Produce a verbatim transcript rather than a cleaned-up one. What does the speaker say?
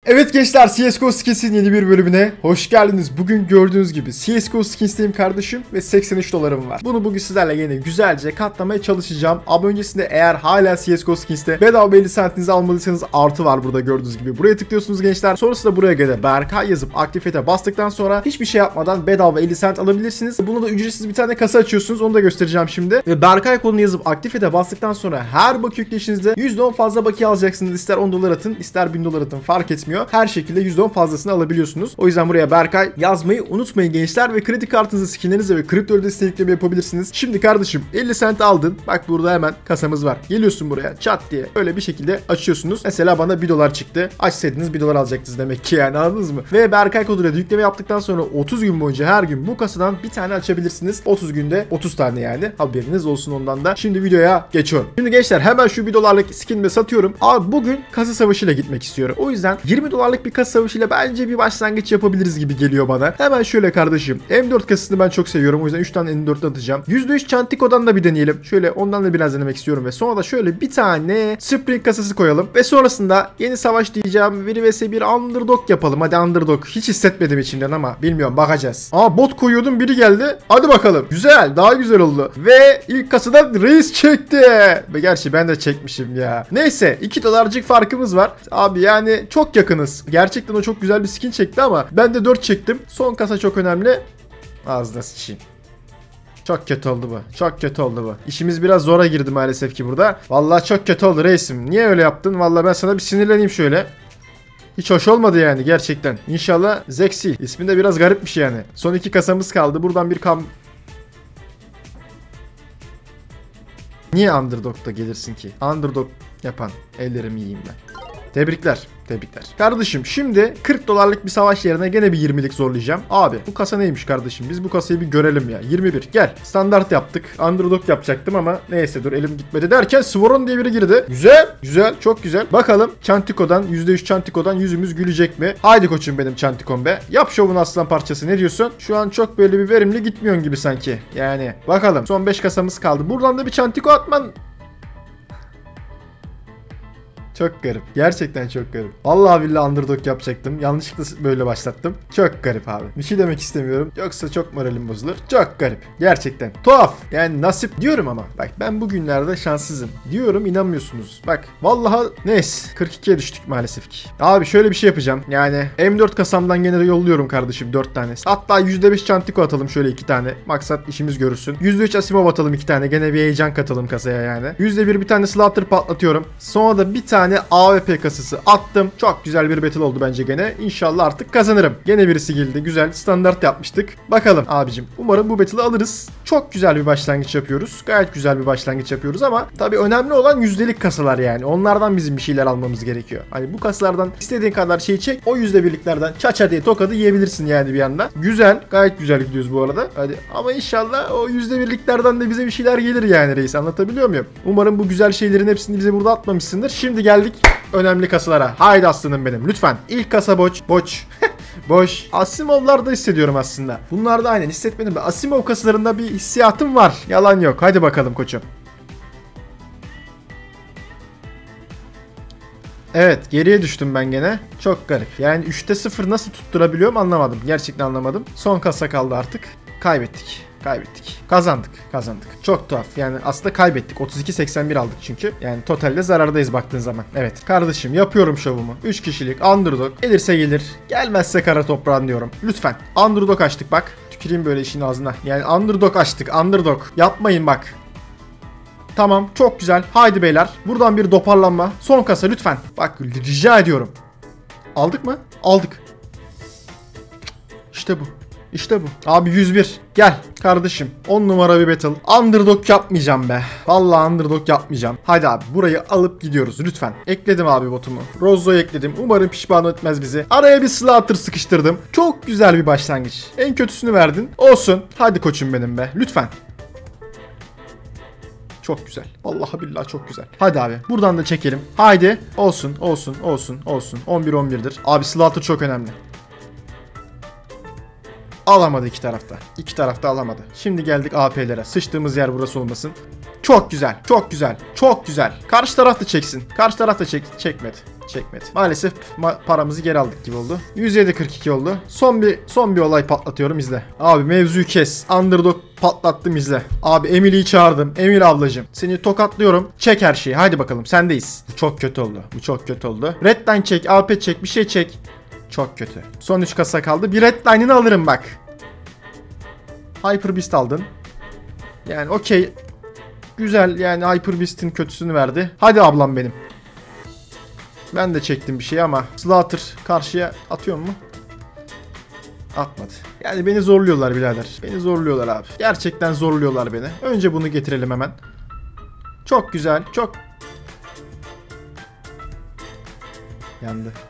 Evet gençler, C S G O Skins'in yeni bir bölümüne hoş geldiniz. Bugün gördüğünüz gibi C S G O Skins'teyim kardeşim ve seksen üç dolarım var. Bunu bugün sizlerle yine güzelce katlamaya çalışacağım. Ama öncesinde eğer hala C S G O Skins'te bedava elli centinizi almalıysanız artı var burada gördüğünüz gibi. Buraya tıklıyorsunuz gençler. Sonrasında buraya göre Berkay yazıp aktifete bastıktan sonra hiçbir şey yapmadan bedava elli cent alabilirsiniz. Buna da ücretsiz bir tane kasa açıyorsunuz. Onu da göstereceğim şimdi. Ve Berkay kodunu yazıp aktifete bastıktan sonra her bakiye yükleyişinizde yüzde on fazla bakiye alacaksınız. İster on dolar atın, ister bin dolar atın, fark etmiyor. Her şekilde yüzde on fazlasını alabiliyorsunuz. O yüzden buraya Berkay yazmayı unutmayın gençler ve kredi kartınızı skinlerinize ve kripto ödesi yükleme yapabilirsiniz. Şimdi kardeşim elli cent aldın. Bak burada hemen kasamız var. Geliyorsun buraya çat diye böyle bir şekilde açıyorsunuz. Mesela bana bir dolar çıktı. Açsaydınız bir dolar alacaktınız demek ki, yani anladınız mı? Ve Berkay koduyla yükleme yaptıktan sonra otuz gün boyunca her gün bu kasadan bir tane açabilirsiniz. otuz günde otuz tane yani. Haberiniz olsun ondan da. Şimdi videoya geçiyorum. Şimdi gençler hemen şu bir dolarlık skinimi satıyorum. Abi bugün kasa savaşıyla gitmek istiyorum. O yüzden yirmi dolarlık bir kasa savaşıyla bence bir başlangıç yapabiliriz gibi geliyor bana. Hemen şöyle kardeşim. M dört kasasını ben çok seviyorum. O yüzden üç tane M dört atacağım. yüzde üç Çantiko'dan da bir deneyelim. Şöyle ondan da biraz denemek istiyorum ve sonra da şöyle bir tane Spring kasası koyalım. Ve sonrasında yeni savaş diyeceğim. bir vs bir underdog yapalım. Hadi underdog. Hiç hissetmedim içimden ama bilmiyorum, bakacağız. Aa, bot koyuyordum, biri geldi. Hadi bakalım. Güzel. Daha güzel oldu. Ve ilk kasadan reis çekti. Ve gerçi ben de çekmişim ya. Neyse, iki dolarcık farkımız var. Abi yani çok yakınız. Gerçekten o çok güzel bir skin çekti ama ben de dört çektim. Son kasa çok önemli. Ağzına sıçayım. Çok kötü oldu bu. Çok kötü oldu bu. İşimiz biraz zora girdi maalesef ki burada. Vallahi çok kötü oldu reisim. Niye öyle yaptın? Vallahi ben sana bir sinirleneyim şöyle. Hiç hoş olmadı yani gerçekten. İnşallah Zexi. İsmi de biraz garipmiş yani. Son iki kasamız kaldı. Buradan bir kam... Niye underdog'da gelirsin ki? Underdog yapan ellerimi yiyeyim ben. Tebrikler. Tebrikler. Kardeşim şimdi kırk dolarlık bir savaş yerine gene bir yirmilik zorlayacağım. Abi bu kasa neymiş kardeşim? Biz bu kasayı bir görelim ya. yirmi bir. Gel. Standart yaptık. Underdog yapacaktım ama neyse, dur elim gitmedi derken Svoron diye biri girdi. Güzel. Güzel. Çok güzel. Bakalım Çantiko'dan yüzde üç Çantiko'dan yüzümüz gülecek mi? Haydi koçum benim Çantikom be. Yap şovunu aslan parçası. Ne diyorsun? Şu an çok böyle bir verimli gitmiyorsun gibi sanki. Yani bakalım. Son beş kasamız kaldı. Buradan da bir Çantiko atman... Çok garip. Gerçekten çok garip. Vallahi billahi underdog yapacaktım. Yanlışlıkla böyle başlattım. Çok garip abi. Bir şey demek istemiyorum. Yoksa çok moralim bozulur. Çok garip. Gerçekten. Tuhaf. Yani nasip diyorum ama. Bak ben bugünlerde şanssızım. Diyorum, inanmıyorsunuz. Bak vallahi neyse. kırk ikiye düştük maalesef ki. Abi şöyle bir şey yapacağım. Yani M dört kasamdan gene de yolluyorum kardeşim dört tane. Hatta yüzde beş Çantiko atalım şöyle iki tane. Maksat işimiz görürsün. yüzde üç Asimov atalım iki tane. Gene bir heyecan katalım kasaya yani. yüzde bir bir tane Slaughter patlatıyorum. Sonra da bir tane A W P kasası attım. Çok güzel bir battle oldu bence gene. İnşallah artık kazanırım. Gene birisi geldi. Güzel. Standart yapmıştık. Bakalım abicim. Umarım bu battle'ı alırız. Çok güzel bir başlangıç yapıyoruz. Gayet güzel bir başlangıç yapıyoruz ama tabii önemli olan yüzdelik kasalar yani. Onlardan bizim bir şeyler almamız gerekiyor. Hani bu kasalardan istediğin kadar şey çek. O yüzde birliklerden çaça diye tokadı yiyebilirsin yani bir anda. Güzel. Gayet güzel gidiyoruz bu arada. Hadi. Ama inşallah o yüzde birliklerden de bize bir şeyler gelir yani reis. Anlatabiliyor muyum? Umarım bu güzel şeylerin hepsini bize burada atmamışsındır. Şimdi geldik önemli kasalara. Haydi aslanım benim lütfen. İlk kasa boş. Boş. Boş. Asimov'larda hissediyorum aslında. Bunlarda aynen hissetmedim. Asimov kasalarında bir hissiyatım var. Yalan yok. Hadi bakalım koçum. Evet, geriye düştüm ben gene. Çok garip. Yani üçte sıfır nasıl tutturabiliyorum anlamadım. Gerçekten anlamadım. Son kasa kaldı artık. Kaybettik. Kaybettik. Kazandık. Kazandık. Çok tuhaf. Yani aslında kaybettik. otuz iki seksen bir aldık çünkü. Yani totalde zarardayız baktığın zaman. Evet. Kardeşim yapıyorum şovumu. üç kişilik underdog. Gelirse gelir. Gelmezse kara toprağın diyorum. Lütfen. Underdog açtık bak. Tüküreyim böyle işin ağzına. Yani underdog açtık. Underdog. Yapmayın bak. Tamam. Çok güzel. Haydi beyler. Buradan bir toparlanma. Son kasa lütfen. Bak rica ediyorum. Aldık mı? Aldık. İşte bu. İşte bu. Abi yüz bir. Gel kardeşim. on numara bir battle. Underdog yapmayacağım be. Vallahi underdog yapmayacağım. Hadi abi burayı alıp gidiyoruz lütfen. Ekledim abi botumu. Rozzo'yu ekledim. Umarım pişman etmez bizi. Araya bir Slaughter sıkıştırdım. Çok güzel bir başlangıç. En kötüsünü verdin. Olsun. Hadi koçum benim be. Lütfen. Çok güzel. Vallahi billahi çok güzel. Hadi abi. Buradan da çekelim. Haydi. Olsun. Olsun. Olsun. Olsun. on bir on birdir. Abi Slaughter çok önemli. Alamadı iki tarafta. İki tarafta alamadı. Şimdi geldik A P'lere. Sıçtığımız yer burası olmasın. Çok güzel. Çok güzel. Çok güzel. Karşı taraf da çeksin. Karşı taraf da çek çekmedi. Çekmedi. Maalesef ma- paramızı geri aldık gibi oldu. yüz yedi kırk iki oldu. Son bir son bir olay patlatıyorum, izle. Abi mevzuyu kes. Underdog patlattım, izle. Abi Emily'yi çağırdım. Emily ablacığım, seni tokatlıyorum. Çek her şeyi. Haydi bakalım, sendeyiz. Bu çok kötü oldu. Bu çok kötü oldu. Redline çek, Alp'e çek, bir şey çek. Çok kötü. Son üç kasa kaldı. Bir Redline'ını alırım bak. Hyper Beast aldın. Yani okey. Güzel, yani Hyper Beast'in kötüsünü verdi. Hadi ablam benim. Ben de çektim bir şey ama Slaughter karşıya atıyor mu? Atmadı. Yani beni zorluyorlar birader. Beni zorluyorlar abi. Gerçekten zorluyorlar beni. Önce bunu getirelim hemen. Çok güzel. Çok. Yandı.